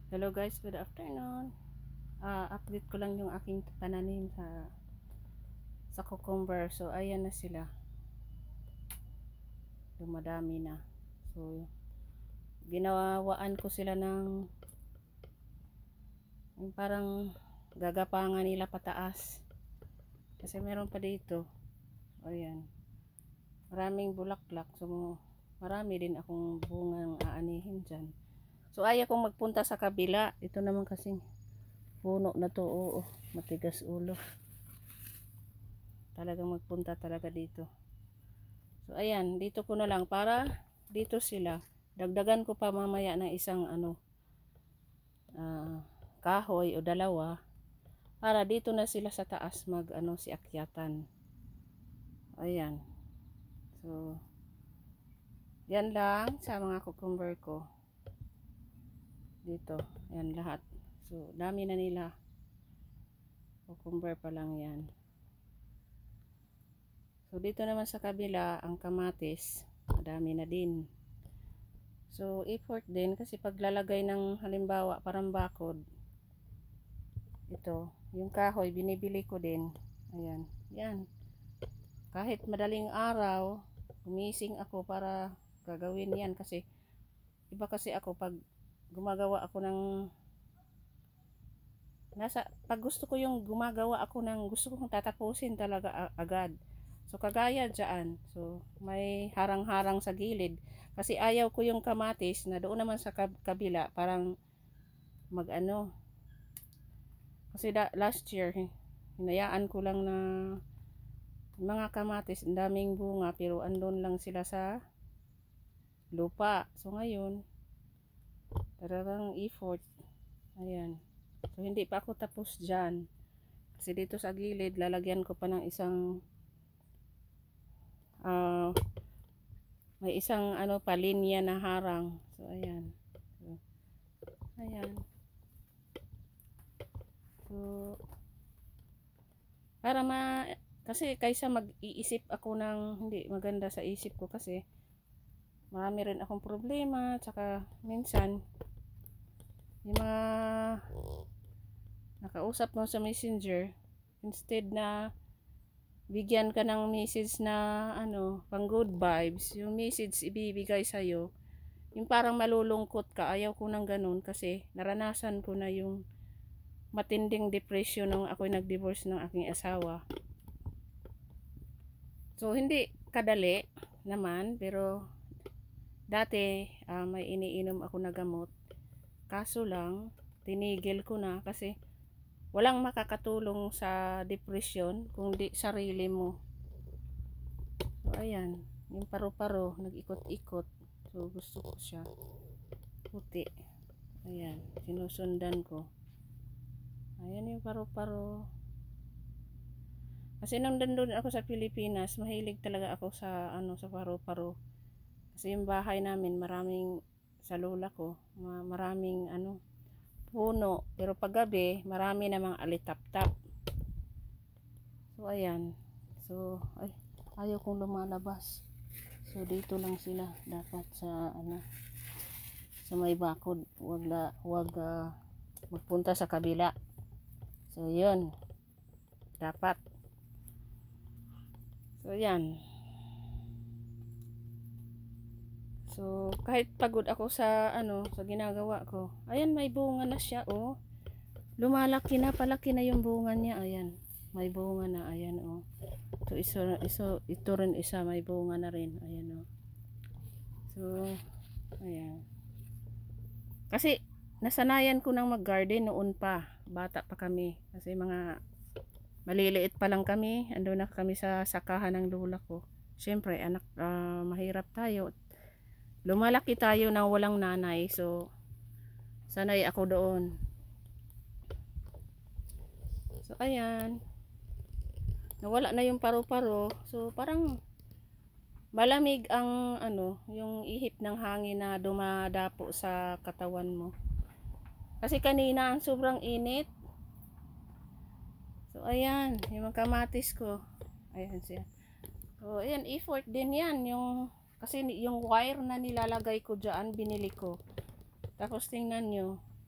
Hello guys, good afternoon. Update ko lang yung aking pananim sa cucumber. So ayan na sila. Dumadami na. So ginawaan ko sila ng yung parang gagapangan nila pataas. Kasi meron pa dito. Ayan. Maraming bulaklak. So marami din akong bungang aanihin dyan. So ayaw kong magpunta sa kabila. Ito naman kasing puno na to. Oo, matigas ulo. Talagang magpunta talaga dito. So ayan, dito ko na lang para dito sila. Dagdagan ko pa mamaya ng isang kahoy o dalawa para dito na sila sa taas si akyatan. Ayan. So yan lang sa mga cucumber ko. Dito, yan lahat. So dami na nila. Cucumber pa lang yan. So dito naman sa kabila, ang kamatis, madami na din. So effort din kasi paglalagay ng halimbawa parang bakod. Ito, yung kahoy binibili ko din. Ayan, yan. Kahit madaling araw, gumising ako para gagawin yan kasi iba kasi ako pag gumagawa ako ng pag gusto ko yung gumagawa ako ng gusto kong tatapusin talaga agad. So kagaya dyan, so may harang-harang sa gilid kasi ayaw ko yung kamatis na doon naman sa kabila parang kasi last year hinayaan ko lang na mga kamatis ang daming bunga pero andun lang sila sa lupa. So ngayon talagang effort. Ayan. So hindi pa ako tapos dyan kasi dito sa gilid lalagyan ko pa ng isang may isang palinya na harang. So ayan. Ayan. So para kasi kaysa mag-iisip ako ng hindi maganda sa isip ko kasi marami rin akong problema tsaka minsan yung mga nakausap mo sa messenger instead na bigyan ka ng message na pang good vibes, yung message ibibigay sa'yo yung parang malulungkot ka. Ayaw ko ng ganun kasi naranasan ko na yung matinding depression nung ako'y nag-divorce ng aking asawa. So hindi kadali naman pero dati may iniinom ako na gamot, kaso lang tinigil ko na kasi walang makakatulong sa depression kundi sarili mo. So ayan, yung paru-paro nag-ikot-ikot. So gusto ko siya puti. Ayan, sinusundan ko. Ayan yung paru-paro. Kasi nung nandun ako sa Pilipinas, mahilig talaga ako sa sa paru-paro. Kasi yung bahay namin maraming sa lola ko, maraming puno, pero paggabi marami namang alitap-tap. So ayan. So ayaw kong lumalabas. So dito lang sila dapat sa sa may bakod. Wag magpunta sa kabila. So yun. Dapat. So yan. So kahit pagod ako sa sa ginagawa ko. Ayan, may bunga na siya, oh. Lumalaki na, palaki na yung bunga niya. Ayan. May bunga na, ayan, oh. Ito rin isa, may bunga na rin. Ayan, oh. So ayan. Kasi nasanayan ko nang mag-garden noon pa. Bata pa kami. Kasi mga maliliit pa lang kami. Ando na kami sa sakahan ng lola ko. Siyempre, anak, mahirap tayo. Lumalaki tayo na walang nanay. So sanay ako doon. So ayan. Nawala na yung paru-paro. So parang malamig ang yung ihip ng hangin na dumadapo sa katawan mo. Kasi kanina ang sobrang init. So ayan, yung mga kamatis ko. Ayan siya. So ayan, effort din yan. Kasi yung wire na nilalagay ko dyan, binili ko. Tapos tingnan nyo.